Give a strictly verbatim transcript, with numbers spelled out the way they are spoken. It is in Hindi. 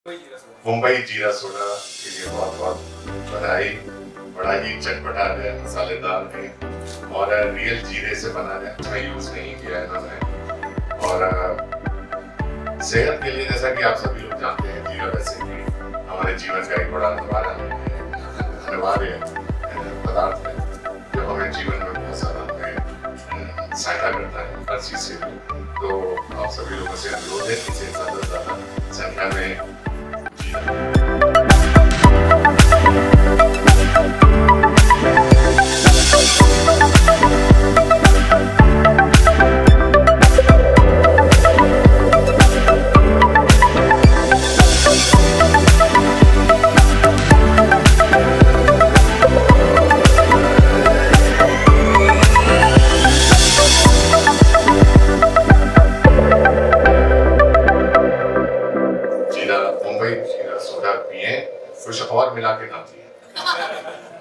मुंबई जीरा सोडा के लिए बहुत बहुत बधाई। बड़ा ही चटपटा है, मसालेदार है और रियल जीरे से बना है, अच्छा यूज नहीं किया है इन्होंने। और सेहत के लिए जैसा कि आप सभी लोग जानते हैं, जीरा वैसे भी हमारे जीवन का एक बड़ा अनिवार्य अनिवार्य पदार्थ है जो हमें जीवन में बहुत सारा हमें सहायता करता है हर चीज से। तो आप सभी लोगों से अनुरोध है कि इसे ज्यादा से ज्यादा संख्या में मुंबई जीरा सोडा पिए, कुछ और मिला के ना पिए।